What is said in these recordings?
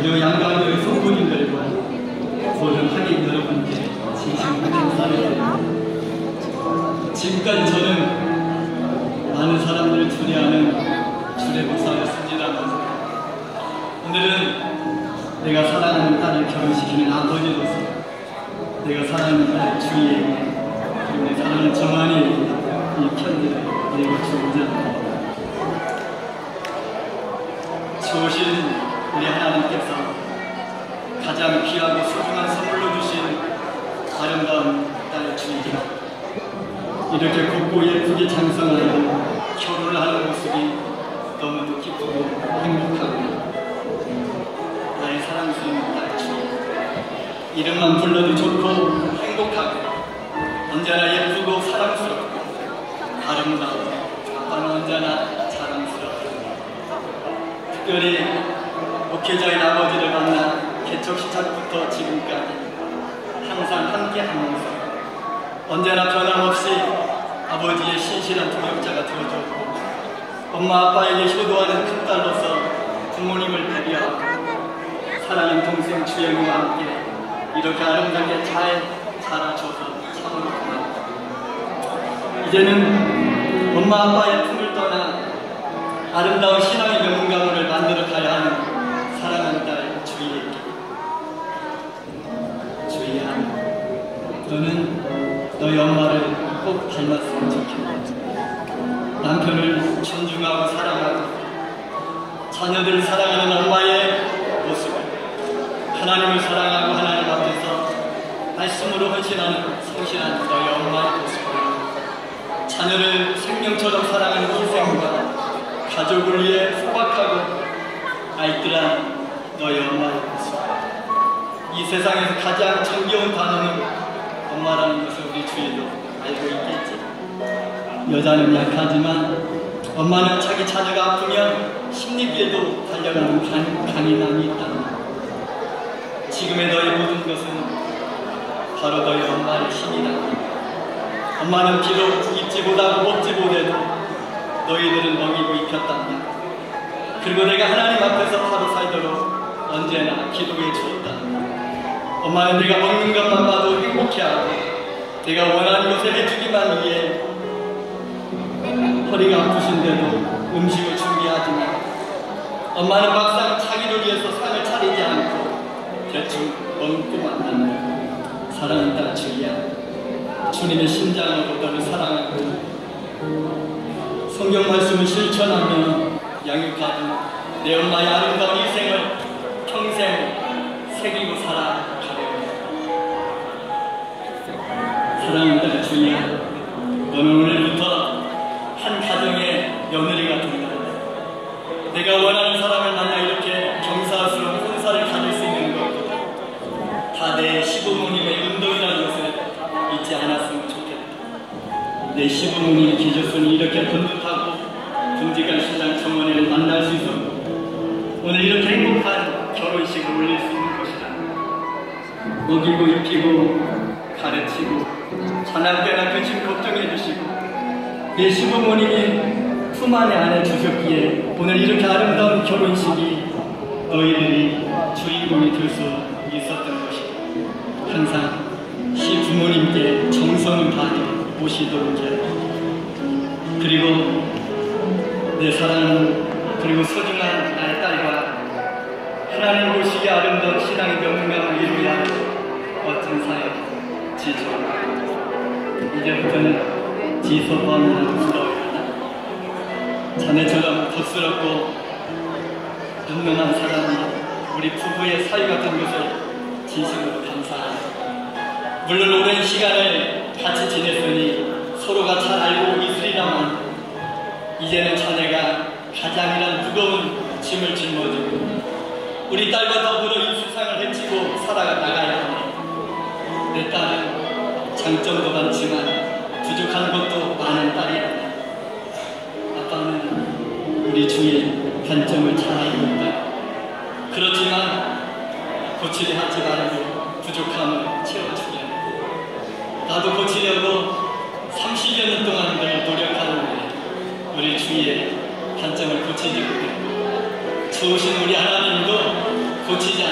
그리고 양가교회 성도님들과 모든 하객 여러분께 진심으로 감사를 드립니다. 지금까지 저는 많은 사람들을 초대하는 주례 목사였습니다만 오늘은 내가 사랑하는 딸을 결혼시키는 아버지로서 내가 사랑하는 딸 주희에게 그리고 내 사랑하는 정한이 이 편지를 읽어주고자 합니다. 좋으신 우리 하나님께서 가장 귀하고 소중한 선물로 주신 아름다운 딸 주희가 이렇게 곱고 예쁘게 장성하여 결혼을 하는 모습이 너무도 기쁘고 행복하고 나의 사랑스러운 딸 주희 이름만 불러도 좋고 행복하고 언제나 예쁘고 사랑스럽고 아름다워 아빠는 언제나 자랑스럽고 특별히 목회자인 아버지를 만나 개척 시작부터 지금까지 항상 함께하면서 언제나 변함없이 아버지의 신실한 동역자가 되어줬고 엄마 아빠에게 효도하는 큰 딸로서 부모님을 배려하고 사랑하는 동생 주영이와 함께 이렇게 아름답게 잘 자라줘서 참으로 고맙다. 이제는 엄마 아빠의 품을 떠나 아름다운 신앙의 명문 가문을 만들어 가야 하는 사랑하는 딸 주희에게 주희야 너는 너희 엄마를 꼭 닮았으면 좋겠다. 남편을 존중하고 사랑하고 자녀들을 사랑하는 엄마의 모습을 하나님을 사랑하고 하나님 앞에서 말씀으로 헌신하는 성실한 너희 엄마의 모습을 자녀를 생명처럼 사랑하는 희생과 가족을 위해 소박하고 알뜰한 너희 엄마의 모습 이 세상에서 가장 정겨운 단어는 엄마라는 것을 우리 주위도 알고 있겠지. 여자는 약하지만 엄마는 자기 자녀가 아프면 힘있게도 달려가는 강인함이 있다. 지금의 너희 모든 것은 바로 너희 엄마의 힘이다. 엄마는 비록 입지 못하고 먹지 못해도 너희들은 먹이고 입혔단다. 그리고 내가 하나님 앞에서 바로 살도록 언제나 기도해 주었다. 엄마는 내가 먹는 것만 봐도 행복해하고 내가 원하는 것을 해주기만 위해 허리가 아프신데도 음식을 준비하지만 엄마는 막상 자기를 위해서 상을 차리지 않고 대충 먹고만 한다. 사랑하는 딸 주희야 주님의 심장으로 너를 사랑하고 성경 말씀을 실천하며 양육하는 내 엄마의 아름다운 인생을 평생 새기고 살아가려고. 사랑하는 딸 주희야 너는 오늘부터 한 가정의 며느리가 된다. 내가 원하는 사람을 만나 이렇게 경사스러운 혼사를 가질 수 있는 것 다 내 시부모님의 운동이라는 것을 잊지 않았으면 좋겠다. 내 시부모님의 기저손이 이렇게 번듯하고 듬직한 신랑 정원이를 만날 수 있었고 오늘 이렇게 행복한 결혼식을 올릴 수 있는 것이다. 먹이고 입히고 가르치고 자나깨나 근심 걱정해 주시고 내 시부모님이 품 안에 안아 주셨기에 오늘 이렇게 아름다운 결혼식이 너희들이 주인공이 될 수 있었던 것이다. 항상 시부모님께 정성을 다해 모시도록 해. 그리고 내 사랑 그리고 소중한 나의 딸과 하나님 보시기에 아름다운 신앙의 명명을 이루야 멋진 사역 지조 이제부터는 지소범이라고 불러요. 자네처럼 덕스럽고 든든한 사람이 우리 부부의 사이 같은 것을 진심으로 감사합니다. 물론 오랜 시간을 같이 지냈으니 서로가 잘 알고 있으리라만 이제는 자네가 가장이란 무거운 짐을 짊어지고 우리 딸과 더불어 이 세상을 헤치고 살아나가야 하네. 내 딸은 장점도 많지만 부족한 것도 많은 딸이란다. 아빠는 우리 주위의 단점을 잘 알고 있다. 그렇지만 고치려 하지 말고 부족함을 채워주려. 나도 고치려고 30여 년 동안 늘 노력하는데 우리 주위의 단점을 고치지 못했고 좋으신 우리 하나님도 고치지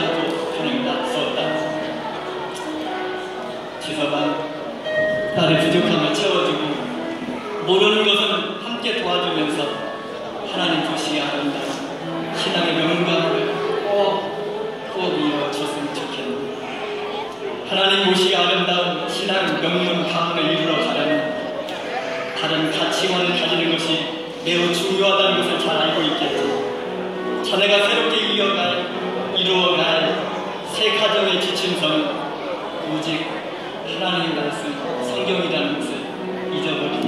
나의 부족함을 채워주고 모르는 것은 함께 도와주면서 하나님 도시의 아름다운 신앙의 영광을 꼭 이루어졌으면 좋겠습니다. 하나님 도시의 아름다운 신앙 명문 가문을 이루러 가려면 다른 가치관을 가지는 것이 매우 중요하다는 것을 잘 알고 있겠죠. 자네가 새롭게 이루어갈 새 가정의 지침서는 오직 하나님의 말씀, 성경이라는